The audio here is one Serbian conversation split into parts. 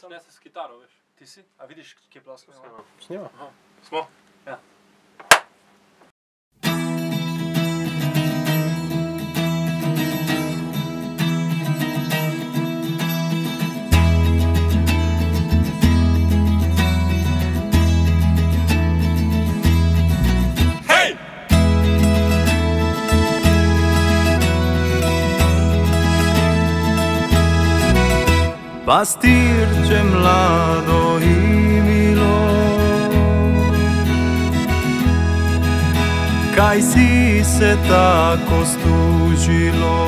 Snese s kitaro, veš. Ti si? A vidiš, kje ploska? Snima. Smo? Ja. Pastirče mlado i milo, kaj si se tako stužilo?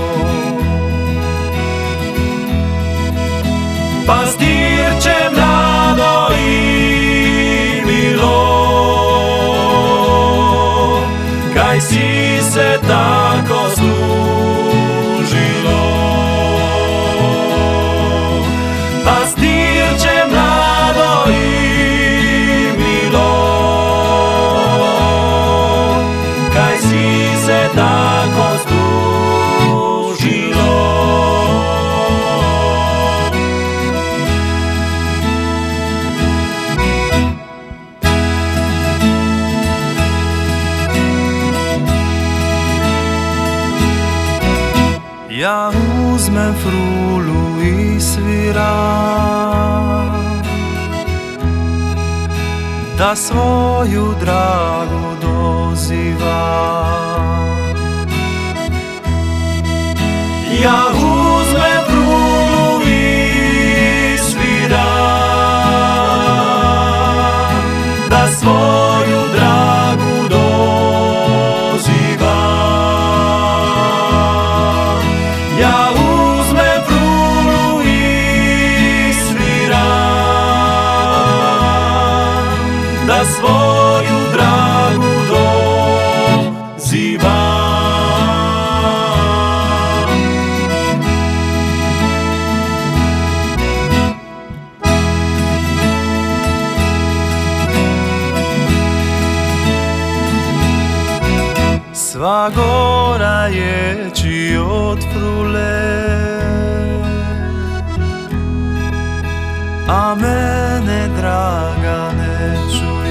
Pastirče mlado i milo, kaj si se tako stužilo? Pastirče mlado i milo, kaj si se tako stužilo? Ja uzmem frulu i sviram, da svoju dragu dozivam. Ja uzmem frulu i sviram, da svoju dragu dozivam. Ja uzmem frulu i sviram, da svoju dragu dozivam. Sva gora ječi od frule, a mene draga ne čuje.